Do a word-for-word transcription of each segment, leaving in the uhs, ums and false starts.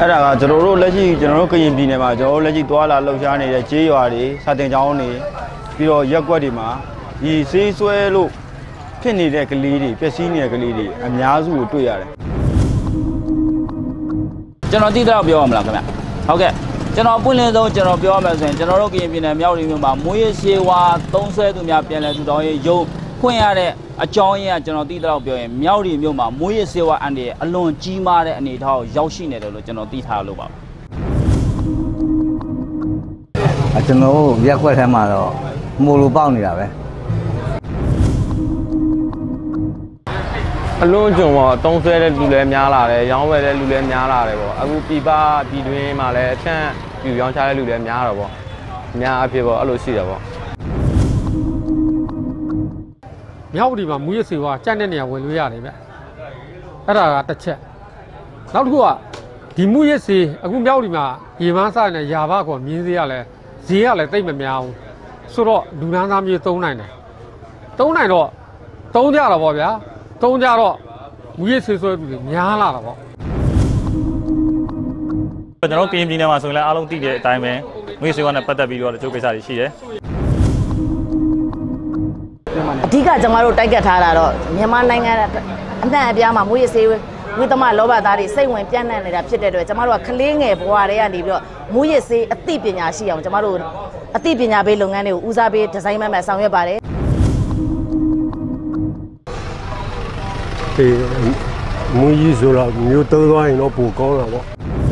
အဲ့ဒါကကျွန်တော်တို့လက်ရှိကျွန်တော်တို့ကရင်ပြည်နယ်မှာကျွန်တော်တို့လက်ရှိသွားလာလှုပ်ရှားနေတဲ့ကြေးရွာတွေစာတင်ကျောင်းတွေပြီးတော့ရက်ကွက်တွေမှာဒီဆေးဆွဲလို့ဖြစ်နေတဲ့ကလေးတွေပျက်စီးနေတဲ့ကလေးတွေအများစုကိုတွေ့ရတယ်ကျွန်တော်သိတော့ပြောရမလားခင်ဗျဟုတ်ကဲ့ကျွန်တော်ပွင့်လင်းဆုံးကျွန်တော်ပြောရမယ်ဆိုရင်ကျွန်တော်တို့ကရင်ပြည်နယ်မြောက်ရီမြို့မှာမွေးရရှိဝါသုံးဆွဲသူများပြန်လည်ထူထောင်ရေးရုံးဖွင့်ရတဲ့အကြောင်းရင်းကကျွန်တော်သိတော့ပြောရင်မြောက်ရီမြို့မှာမွေးရရှိဝါအန်ဒီအလွန်ကြီးမားတဲ့အနေအထားကိုရောက်ရှိနေတယ်လို့ကျွန်တော်သိထားလို့ပါအကျွန်တော်ရက်ခွက်ထဲမှာတော့မိုလိုပေါက်နေတာပဲအလုံးကျုံတော့တုံးဆွဲတဲ့လူလည်းများလာတယ်ရောင်းဝယ်တဲ့လူလည်းများလာတယ်ပေါ့အခုပြည်ပပြည်တွင်းမှာလည်းအချမ်းပြူရောင်းချတဲ့လူလည်းများတော့ပေါ့အများအဖြစ်ပေါ့အဲ့လိုရှိတယ်ပေါ့မြောက်ဒီမှာမူရစေဝါကြက်တဲ့နေရာဝင်လို့ရတယ်ဗျအဲ့ဒါကတစ်ချက်နောက်တစ်ခုကဒီမူရစေအခုမြောက်ဒီမှာရေမန်းစားနေရာဘကောမြင်းစေးရလဲဈေးရလဲတိတ်မများဘူးဆိုတော့လူနန်းသားမျိုးသုံးနိုင်တယ်သုံးနိုင်တော့သုံးကြတော့ဗောဗျာသုံးကြတော့မူရစေဆွဲသူတွေများလာတာဗောကျွန်တော်ကရင်ပြည်နယ်မှာဆိုရင်လည်းအားလုံးသိတဲ့အတိုင်းပဲမွေးဆွေးဝါးနဲ့ပတ်သက်ပြီးတော့တချို့ကိစ္စတွေရှိတယ်အဓိကကျွန်တော်တို့တိုက်ကတ်ထားတာတော့မြန်မာနိုင်ငံအနှံ့အပြားမှာမွေးရစေးဝိသမလောဘသားတွေစိတ်ဝင်ပြန့်နှံ့နေတာဖြစ်တဲ့အတွက်ကျွန်တော်တို့ကကလေးငယ်ဘဝတွေကနေပြီးတော့မွေးရစေးအသိပညာရှိအောင်ကျွန်တော်တို့အသိပညာပေးလုပ်ငန်းတွေကိုဦးစားပေးဒီဇိုင်းမှတ်မှတ်ဆောင်ရွက်ပါတယ်ဒီမွေးရဆိုတော့မျိုးသုံးသွားရင်တော့ပိုကောင်းတာပေါ့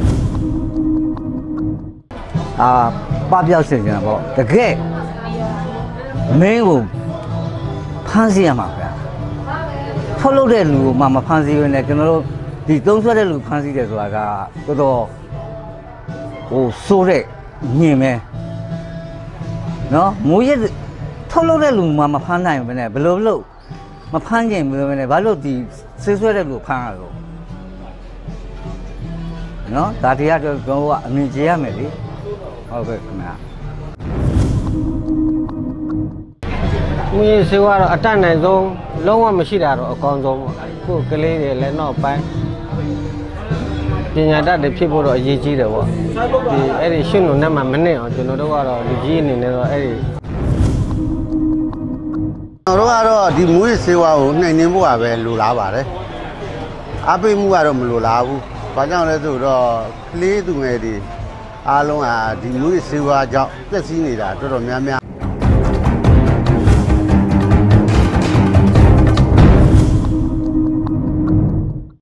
အာပပျောက်စင်ကြတာပေါ့တကယ်မင်းကိုဖမ်းဆီးရမှာဗျာထုတ်လုပ်တဲ့လူကိုမှမဖမ်းဆီးရနဲ့ကျွန်တော်တို့ဒီသုံးဆွဲတဲ့လူဖမ်းဆီးတယ်ဆိုတာကတော်တော်ဟိုစိုးတဲ့ညင်ပဲနော်မိုးရထုတ်လုပ်တဲ့လူမှမဖမ်းနိုင်ဘူးနဲ့ဘယ်လိုလုပ်မဖမ်းခြင်းမျိုးပဲနဲ့ဘာလို့ဒီဆေးဆွဲတဲ့လူဖမ်းရလို့နော်ဒါတရားကျွန်တော်ကအမြင်ကြရမယ်လေဟုတ်ကဲ့ခင်ဗျာမွေးစေဝါတော့အတတ်နိုင်ဆုံးလုံးဝမရှိတာတော့အကောင်းဆုံးပေါ့ခုကလေးတွေလည်းတော့ပိုင်းပညာတတ်တွေဖြစ်ဖို့တော့အရေးကြီးတယ်ပေါ့ဒီအဲ့ဒီရှင်းလို့နဲ့မှမနဲ့အောင်ကျွန်တော်တို့ကတော့လူကြီးအနေနဲ့တော့အဲ့ဒီကျွန်တော်တို့ကတော့ဒီမွေးစေဝါကိုနှိမ်နှင်းဖို့ကပဲလိုလားပါတယ်အပိမှုကတော့မလိုလားဘူးဘာကြောင့်လဲဆိုတော့ကလေးသူငယ်တွေအားလုံးကဒီမွေးစေဝါကြောင့်ပျက်စီးနေတာတော်တော်များများ